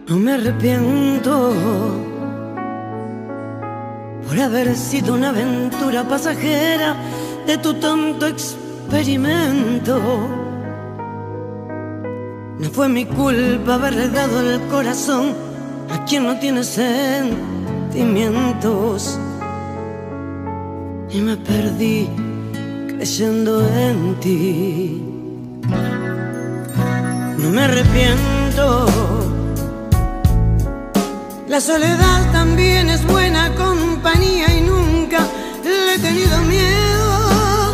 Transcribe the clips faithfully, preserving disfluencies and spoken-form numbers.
No me arrepiento por haber sido una aventura pasajera de tu tonto experimento. No fue mi culpa haberle dado el corazón a quien no tiene sentimientos. Y me perdí creyendo en ti. No me arrepiento. La soledad también es buena compañía y nunca le he tenido miedo.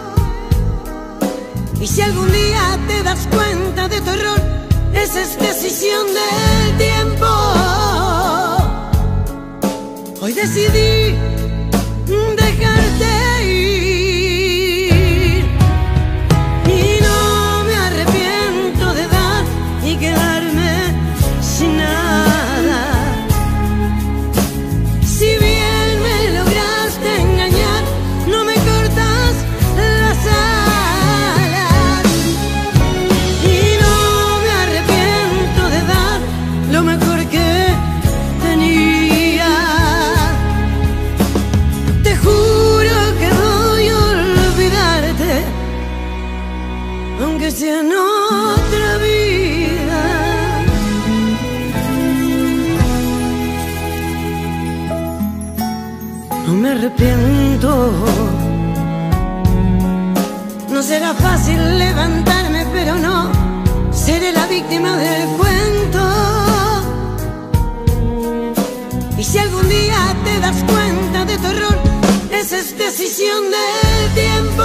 Y si algún día te das cuenta de tu error, esa es decisión del tiempo. Hoy decidí dejarte ir y no me arrepiento de dar y quedarme sin nada. Si bien me lograste engañar, no me cortas las alas. Y no me arrepiento de dar lo mejor que tenía. Te juro que voy a olvidarte, aunque sea en otra vida. No me arrepiento. No será fácil levantarme, pero no seré la víctima del cuento. Y si algún día te das cuenta de tu error, esa es decisión del tiempo.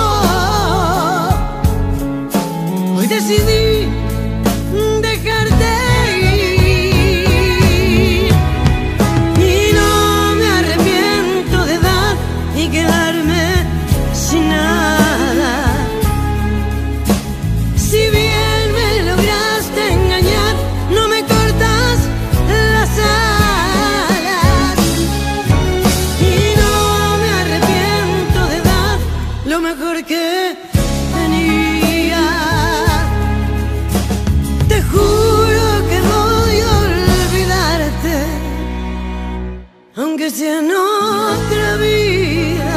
Hoy decidí dejarte ir y no me arrepiento de dar y quedarme sin nada. Si bien me lograste engañar, no me cortas las alas. Y no me arrepiento de dar lo mejor que tenía. Te juro que voy a olvidarte, aunque sea en otra vida.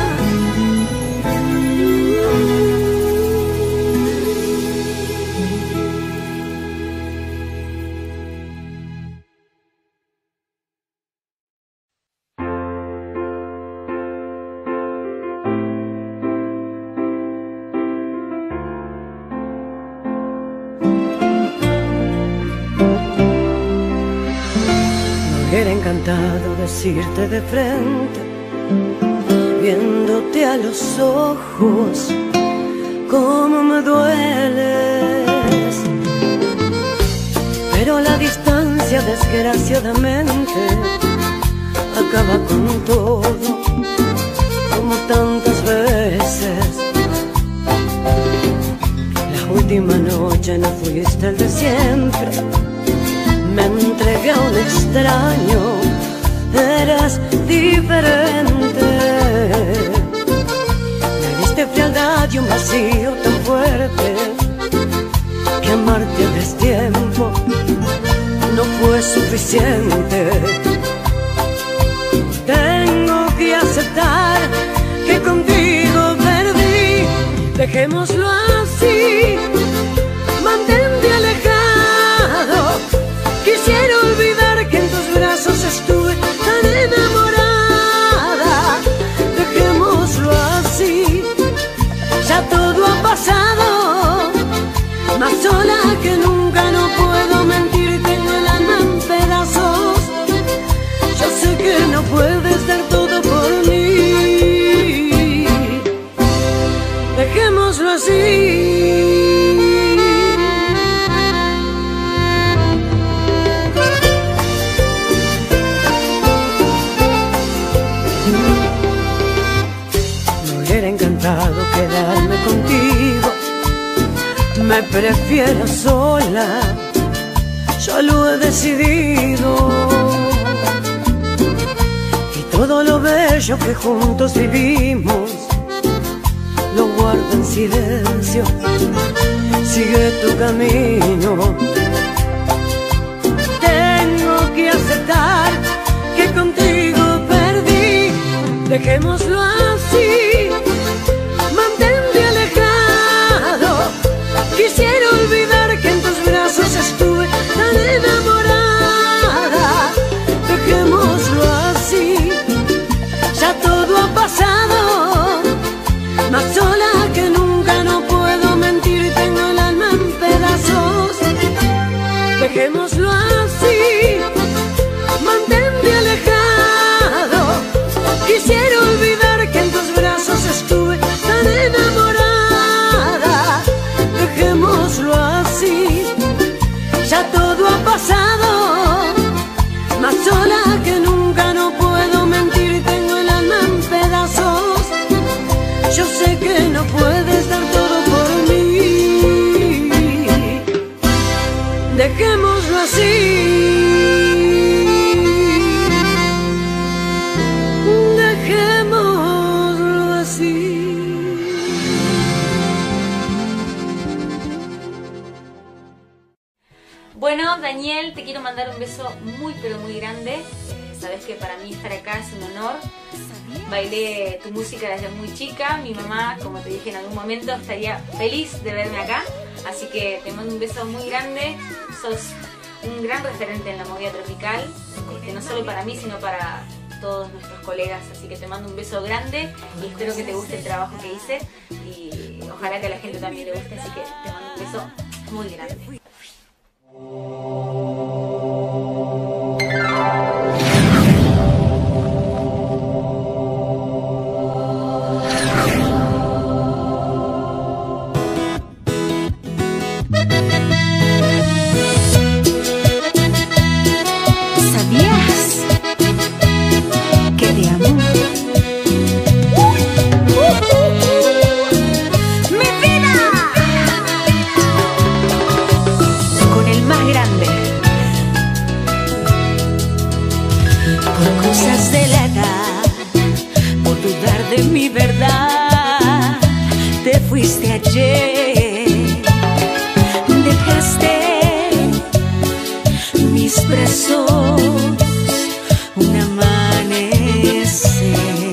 Me hubiera encantado decirte de frente, viéndote a los ojos, cómo me dueles. Pero la distancia, desgraciadamente, acaba con todo, como tantas veces. La última noche no fuiste el de siempre. Me entregué a un extraño, eras diferente. Me diste frialdad y un vacío tan fuerte que amarte a destiempo no fue suficiente. Tengo que aceptar que contigo perdí. Dejémoslo así, mantente alejado. Quisiera olvidar que en tus brazos estuve tan enamorada. Dejémoslo así, ya todo ha pasado. Más sola que nunca, no puedo mentir, tengo el alma en pedazos. Yo sé que no puedes dar todo por mí. Dejémoslo así. Quedarme contigo, me prefiero sola, yo lo he decidido. Y todo lo bello que juntos vivimos lo guardo en silencio. Sigue tu camino. Te dejémoslo así. Mantente alejado. Quisiera olvidar que en tus brazos estuve tan enamorada. Dejémoslo así. Ya todo ha pasado. Más sola que nunca, no puedo mentir, tengo el alma en pedazos. Dejémoslo así. Mantente alejado. Quisiera olvidar que en tus brazos estuve tan enamorada. Dejémoslo así. Ya todo ha pasado. Más sola que nunca, no puedo mentir, tengo el alma en pedazos. Yo sé que no puedes dar todo por mí. Dejémoslo así. Dejémoslo así. Bueno, Daniel, te quiero mandar un beso muy pero muy grande. Eh, sabes que para mí estar acá es un honor. Bailé tu música desde muy chica. Mi mamá, como te dije en algún momento, estaría feliz de verme acá. Así que te mando un beso muy grande. Sos un gran referente en la movida tropical, este, no solo para mí, sino para todos nuestros colegas. Así que te mando un beso grande y espero que te guste el trabajo que hice. Y ojalá que a la gente también le guste. Así que te mando un beso muy grande. ¿Sabías que te amo? ¡Mi vida! Con el más grande. Por cosas de la edad, por dudar de mi verdad, te fuiste ayer. Dejaste mis brazos un amanecer.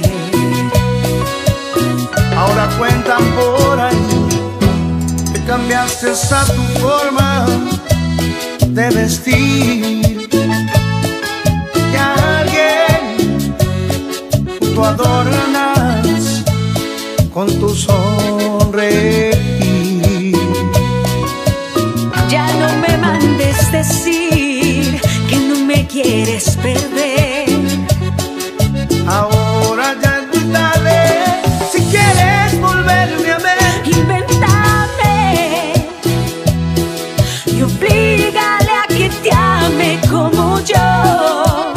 Ahora cuentan por ahí que cambiaste a tu forma de vestir, que a alguien tú adornas con tu sonreír. Ya no me mandes decir que no me quieres perder. Ahora ya es muy tarde, si quieres volverme a ver. Invéntame y oblígale a que te ame como yo.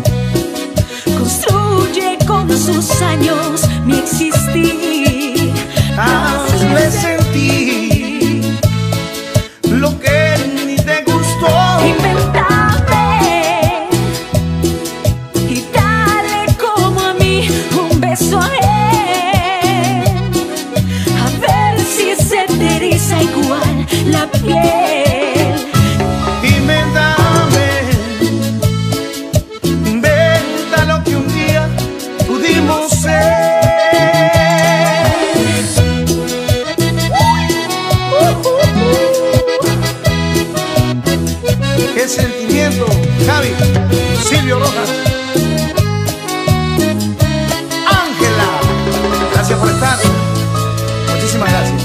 Construye con sus años mi existir. Hazle sentir lo que ni te gustó. Invéntame y dale como a mí un beso a él. A ver si se te eriza igual la piel. Invéntame, inventa lo que un día pudimos ser. Qué sentimiento, Javi, Silvio Rojas, Ángela, gracias por estar, muchísimas gracias.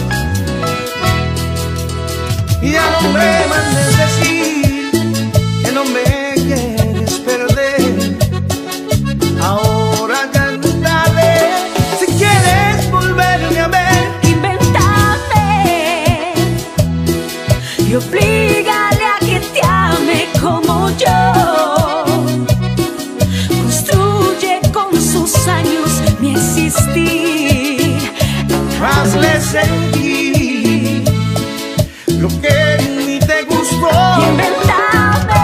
Y ya no me mandes decir que no me quieres perder. Ahora ya es tarde, si quieres volverme a ver. Invéntame y oblígale a que te ame como yo. Construye con sus años mi existir. Hazle sentir lo que ni te gustó. Invéntame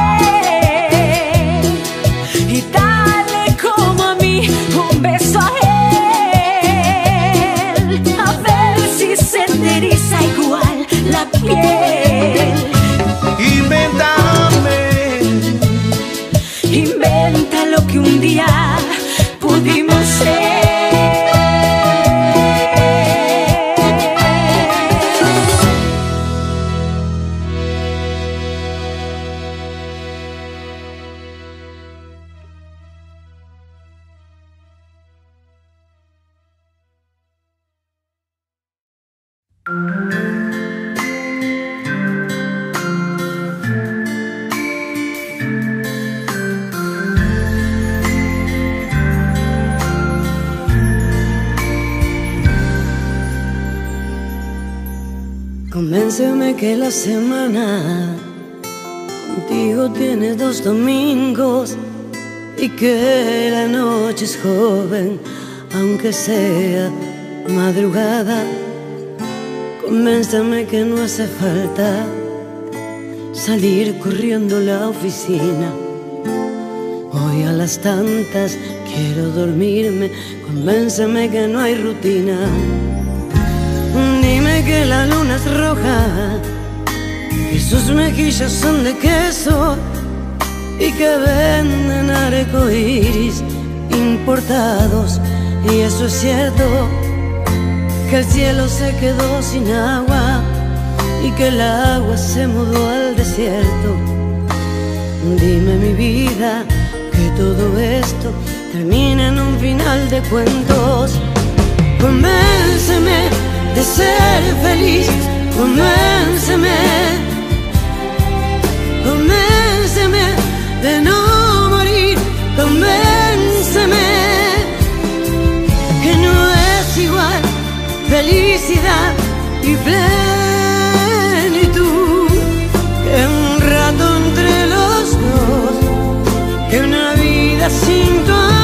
y dale como a mí un beso a él. A ver si se te eriza igual la piel. Invéntame, Inventa lo que un día pudimos ser. Convénceme que la semana contigo tiene dos domingos y que la noche es joven, aunque sea madrugada. Convénceme que no hace falta salir corriendo a la oficina. Hoy a las tantas quiero dormirme. Convénceme que no hay rutina. Dime que la luna es roja, que sus mejillas son de queso y que venden arcoíris importados. Y eso es cierto, que el cielo se quedó sin agua y que el agua se mudó al desierto. Dime, mi vida, que todo esto termina en un final de cuentos. Convénceme de ser feliz, convénceme, convénceme de no morir, convénceme que no es igual felicidad y plenitud que un rato entre los dos, que una vida sin tu amor.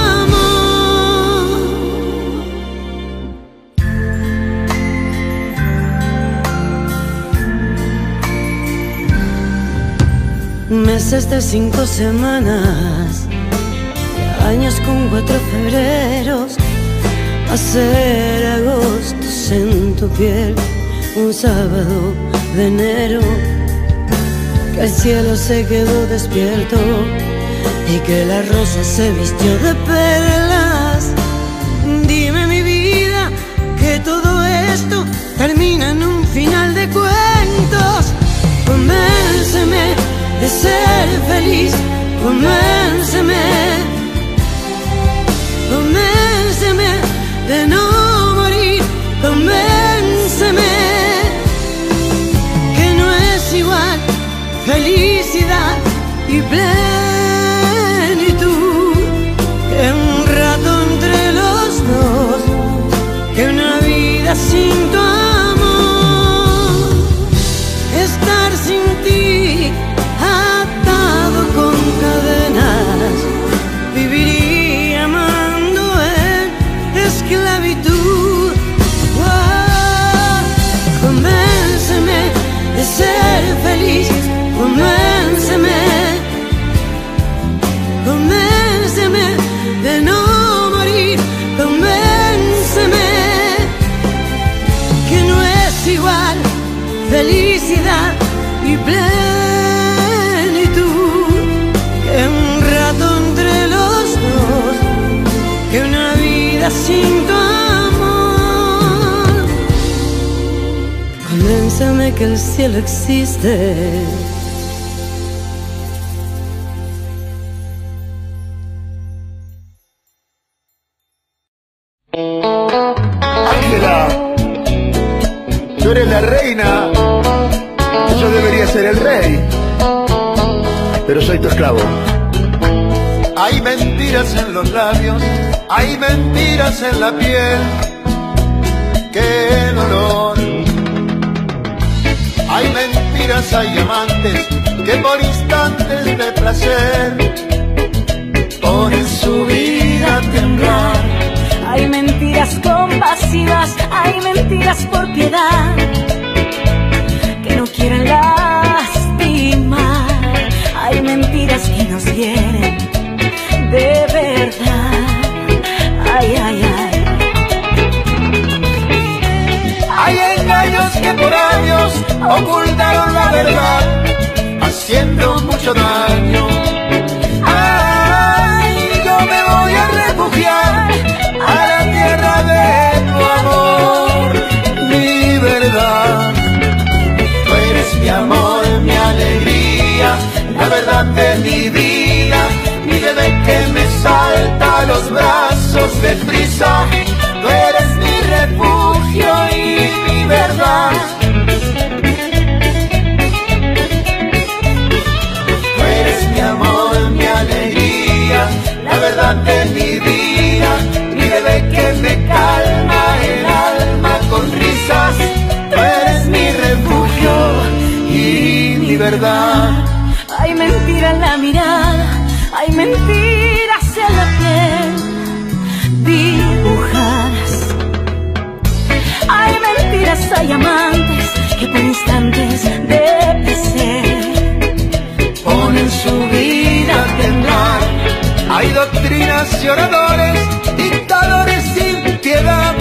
Meses de cinco semanas, años con cuatro febreros, hacer agostos en tu piel, un sábado de enero, que el cielo se quedó despierto y que la rosa se vistió de perlas. Dime, mi vida, que todo esto termina en un final de cuentos. Convénceme de ser feliz, convénceme, convénceme de no morir, convénceme que no es igual felicidad y plenitud que un rato entre los dos, que una vida sin tu amor, estar sin ti atado con cadenas, viviría amando en esclavitud. Oh, convénceme de ser feliz, convénceme, convénceme de no morir, convénceme que no es igual felicidad y plenitud que un rato entre los dos, que una vida sin tu amor. Convénceme que el cielo existe. Ángela, tú eres la reina, yo debería ser el rey, pero soy tu esclavo. Hay mentiras en los labios, hay mentiras en la piel, qué dolor. Hay mentiras, hay amantes que por instantes de placer ponen su vida a temblar. Hay mentiras compasivas, hay mentiras por piedad, que no quieren lastimar. Hay mentiras que nos hieren de verdad. Ay, ay, ay. Hay engaños que por años ocultaron la verdad, haciendo mucho daño. Ay, yo me voy a refugiar a la tierra de tu amor, mi verdad. Hay mentiras en la mirada, hay mentiras en la piel dibujadas. Hay mentiras, hay amantes que por instantes de placer ponen su vida a temblar. Hay doctrinas y oradores, dictadores sin piedad,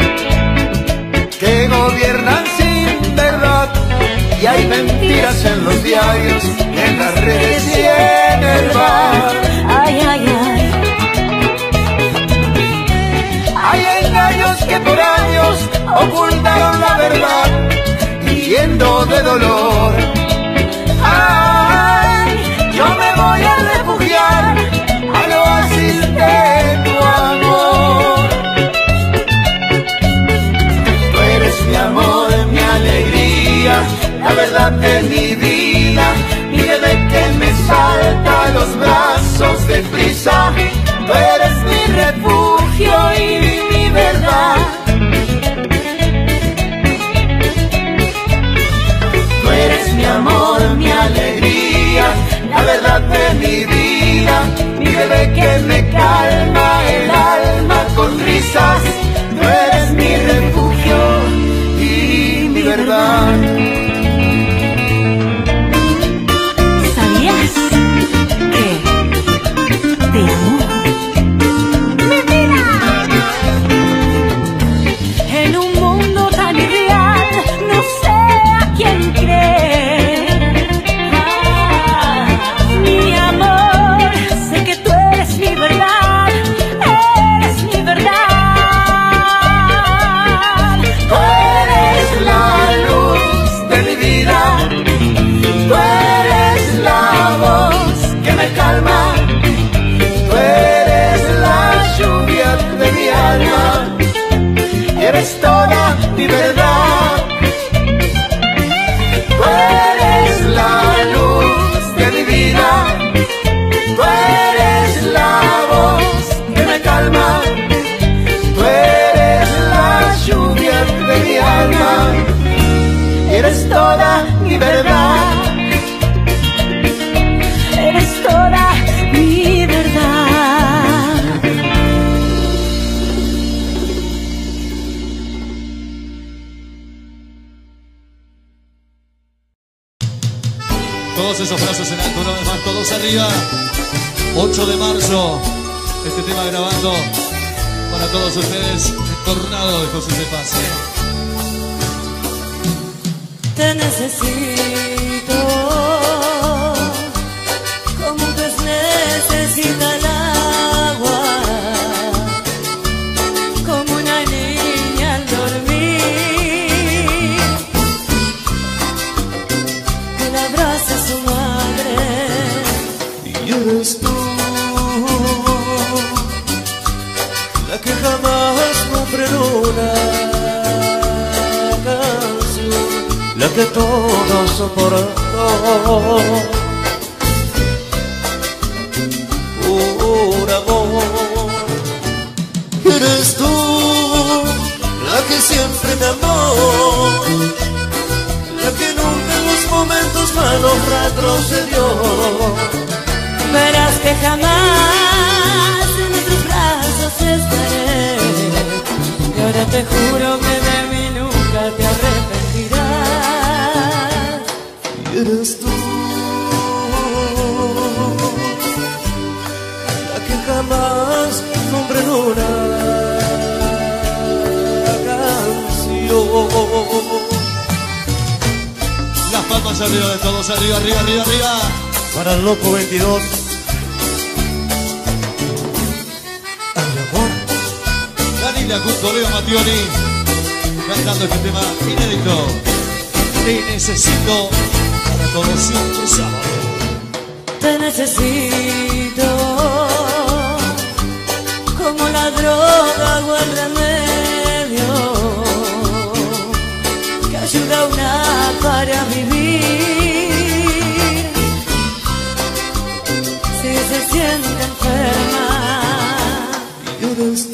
que gobiernan sin verdad. Y hay mentiras en los diarios, en las redes y en el bar. Ay, ay, ay. Hay engaños que por años ocultaron la verdad, huyendo de dolor. Ay, yo me voy a refugiar al oasis de tu amor. Tú eres mi amor, mi alegría, la verdad de mi vida, mi bebé que me salta a los brazos de prisa. Tú eres mi refugio y mi verdad. Tú eres mi amor, mi alegría, la verdad de mi vida, mi bebé que me calma el alma con risas. Tú eres mi refugio y mi verdad. ¿Sabías que te amo? ¡Mi vida! En un mundo tan irreal, no sé a quién creer. Ah, mi amor, sé que tú eres mi verdad, eres mi verdad. Tú eres la luz de mi vida, tú eres la voz que me calma, tú eres la lluvia de mi alma, y eres toda mi verdad. Tú eres la luz de mi vida, tú eres la voz que me calma, tú eres la lluvia de mi alma, y eres toda mi verdad. Eres toda mi verdad. Todos esos brazos en alto, una vez más, todos arriba. ocho de marzo, este tema grabando para todos ustedes, el Tornado de José de Paz. ¿eh? Te necesito como un pez necesita el agua, como una niña al dormir, que la abraza a su madre. Y eres tú la que jamás compré una canción, la que todo soportó. Un amor. Eres tú la que siempre me amó, la que nunca en los momentos malos retrocedió. Verás que jamás en otros brazos estaré, y ahora te juro que de mí nunca te arrepentirás. Y eres tú la que jamás nombré en una canción. Las palmas arriba de todos, arriba, arriba, arriba, arriba. Para el loco veintidós. Al amor. Danila junto Leo Mattioli, cantando este tema inédito. Te necesito para todos este sábado. Te necesito como la droga o el remedio que ayuda a una para vivir si se siente enferma. Y eres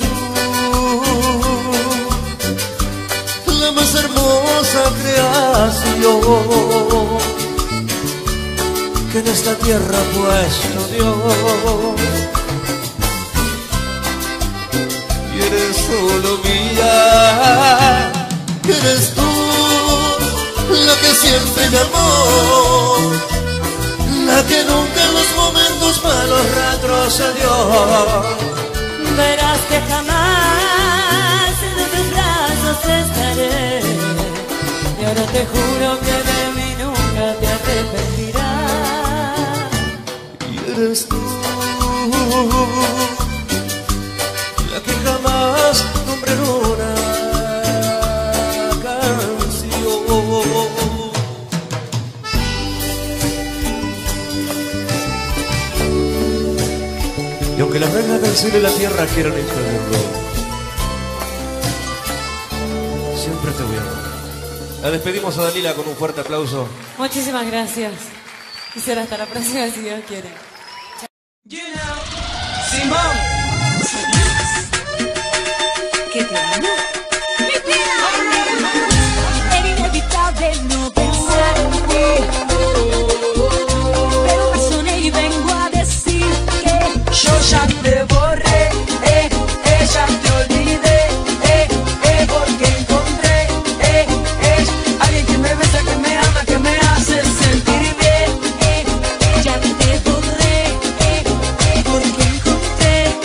tú la más hermosa creación que que en esta tierra ha puesto Dios. Y eres solo mía, eres tú la que siempre me amó, la que nunca en los momentos malos retrocedió. Verás que jamás de tus brazos estaré, y ahora te juro que de mí nunca te arrepentirás. Y eres tú la que jamás nombré una canción. Y aunque las reglas del cielo y la tierra quieran impedirlo, siempre te voy a amar. La despedimos a Dalila con un fuerte aplauso. Muchísimas gracias. Y será hasta la próxima si Dios quiere. Simón. ¿Qué te amo? Era inevitable no pensar en ti, pero razoné y vengo a decir que Yo ya te borré, eh, eh, ya te olvidé, eh, eh, porque encontré, eh, eh, alguien que me besa, que me ama, que me hace sentir bien, eh, eh, ya te borré, eh, eh, porque encontré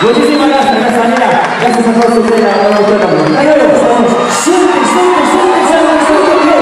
Muchísimas gracias, gracias Daniela. Gracias a todos ustedes, a todos ustedes también. Ahí vemos, vamos. Siempre, siempre, siempre, siempre, siempre.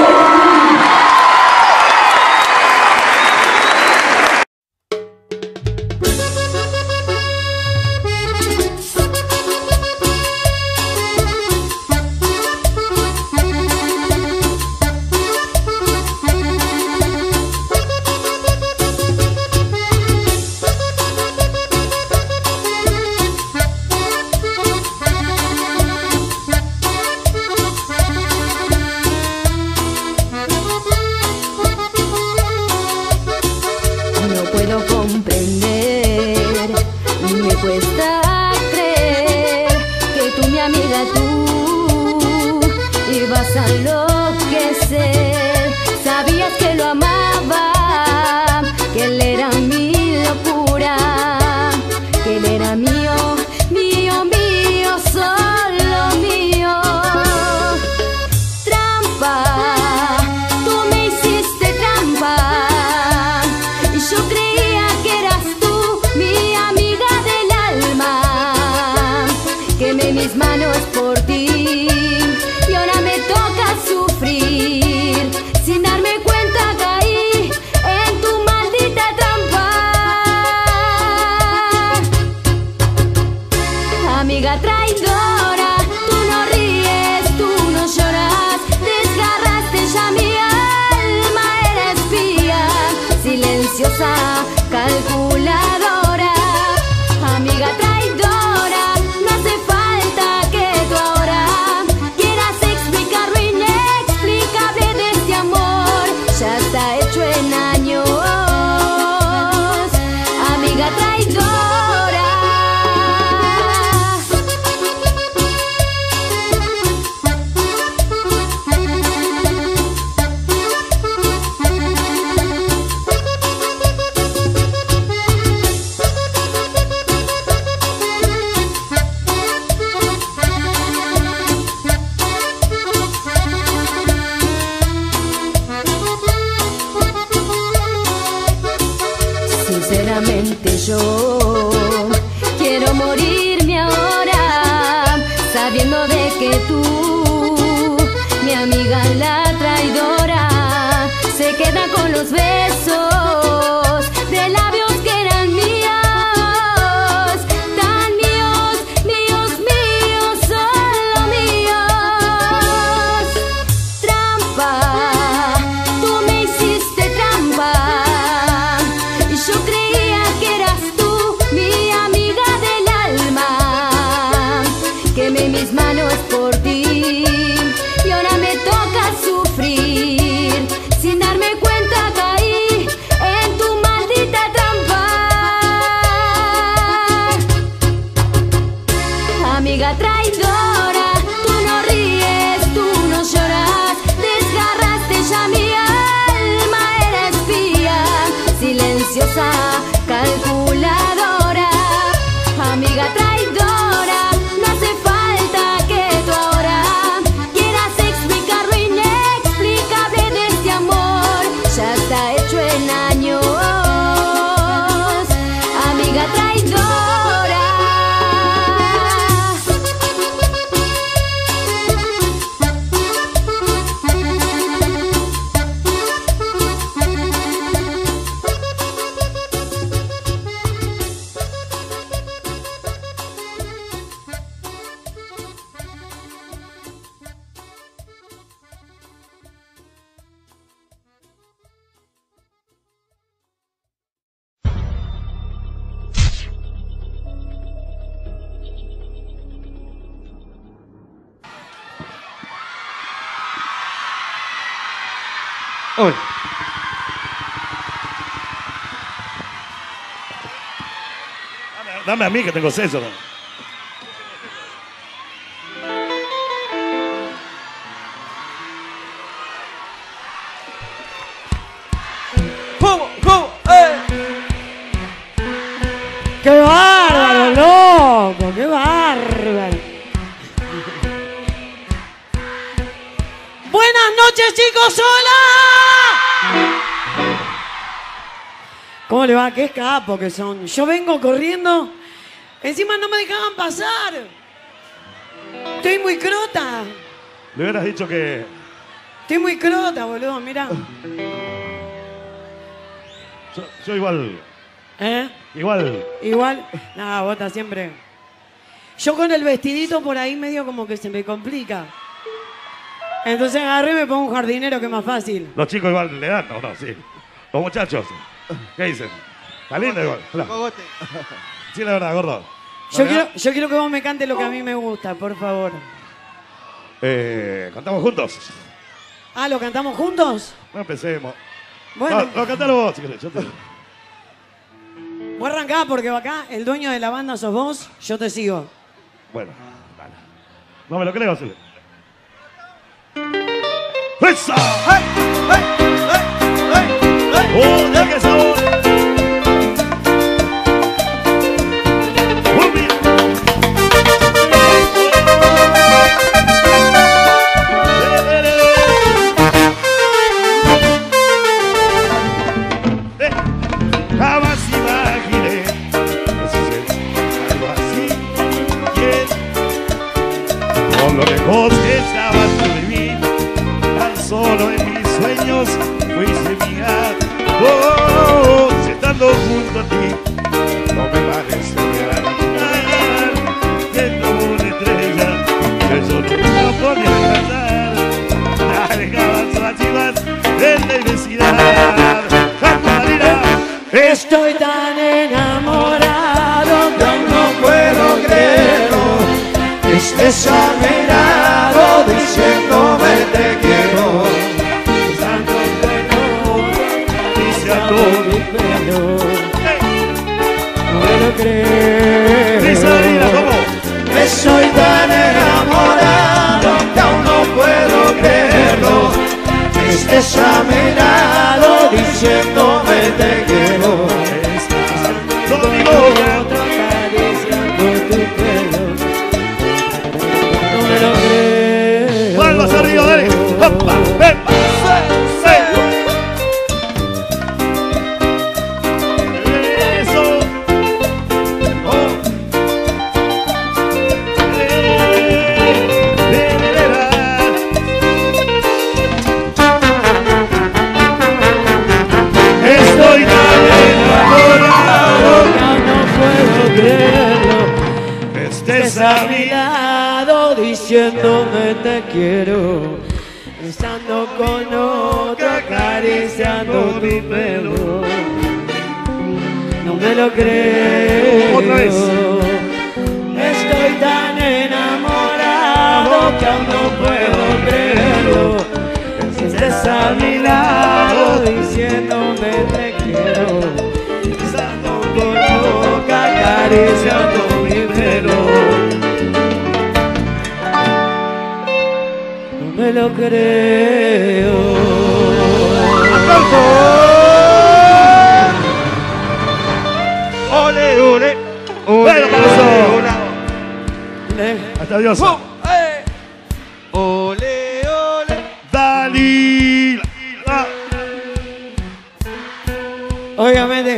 Hola. Dame, dame a mí que tengo sexo. ¿Cómo? ¿Cómo? ¡Eh! ¡Qué bárbaro, loco! ¡Qué bárbaro! Buenas noches, chicos. ¡Hola! ¿Cómo le va? Qué capo que son. Yo vengo corriendo Encima no me dejaban pasar. Estoy muy crota. Le hubieras dicho que... Estoy muy crota, boludo, mirá. Yo, yo igual... ¿Eh? Igual... Igual. Nada, vos estás siempre... Yo con el vestidito por ahí medio como que se me complica. Entonces agarré y me pongo un jardinero que es más fácil. Los chicos igual le dan, ¿o no? Sí. Los muchachos. ¿Qué dicen? Está lindo igual. Hola. Sí, la verdad, gordo. Yo quiero, yo quiero que vos me cantes lo que a mí me gusta, por favor. Eh, ¿Cantamos juntos? Ah, ¿lo cantamos juntos? No empecemos. Bueno. No, no, cantalo vos, si querés. Yo te... Vos arrancá porque acá el dueño de la banda sos vos, yo te sigo. Bueno, dale. No me lo creo, Zule. ¡Esa! ¡Hey! ¡Hey! ¡Hey! ¡Hey! ¡Oh, ya que sabor! Lo lejos que estabas tú de mí, tan solo en mis sueños fuiste mía. Oh, si estando junto a ti, no me parece real. Siendo una estrella, que yo nunca podía alcanzar. Alejabas más y más de la inmensidad. Estoy tan enamorado que aún no puedo creerlo. Estés a mi lado diciéndome te quiero. Santo pelo, pisando mi pelo. No me lo creo. Estoy tan enamorado que aún no puedo creerlo. Estés a mi lado diciéndome te quiero. Conmigo otro acariciando tu pelo. No me lo creo. Palmas arriba, dale. Opa, ven. Eso. Oh. Estoy tan enamorado que no puedo creerlo. Estés a mi lado diciéndome te quiero, estando con otro acariciando tu pelo. No me lo creo. Otra vez. Estoy tan enamorado que aún no puedo creerlo. Si estás a mi lado diciéndome te quiero, estando con boca acariciando mi pelo. No me lo creo. Ole, ole. Bueno, para eso. Hasta Dios. Oh, eh. Ole, ole. Dalila. Ah. Obviamente,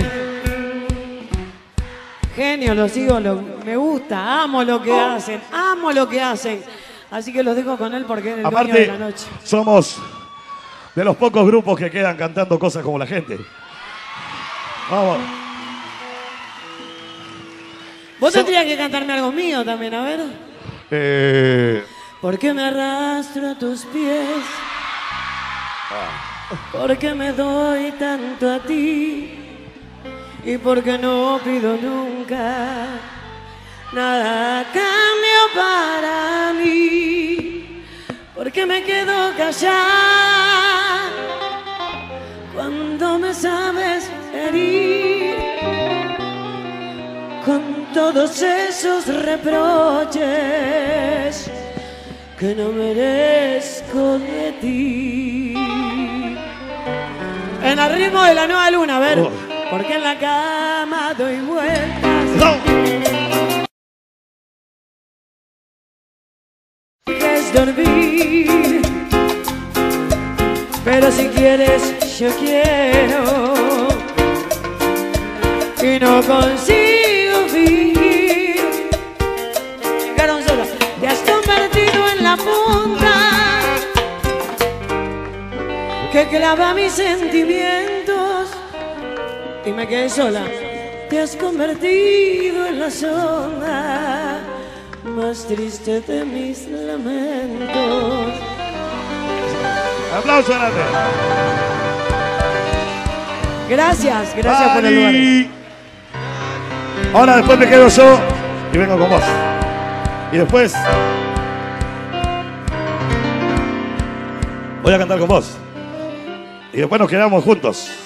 genio, los sigo, lo- me gusta, amo lo que hacen, amo lo que hacen. Así que los dejo con él porque es el dueño de Aparte, la noche. somos de los pocos grupos que quedan cantando cosas como la gente. Vamos. Vos tendrías que cantarme algo mío también, a ver. Eh, ¿Por qué me arrastro a tus pies? ¿Por qué me doy tanto a ti? ¿Y por qué no pido nunca nada a cambio para mí? ¿Por qué me quedo callada cuando me sabes herir con todos esos reproches que no merezco de ti? En el ritmo de la nueva luna, a ver. Oh. Porque en la cama doy vueltas. no. Es dormir. Pero si quieres, yo quiero. Y no consigo fingir que clava mis sentimientos y me quedé sola. Te has convertido en la zona más triste de mis lamentos. Aplauso grande. Gracias, gracias por el lugar. Ahora después me quedo yo y vengo con vos. Y después voy a cantar con vos. Y después nos quedamos juntos.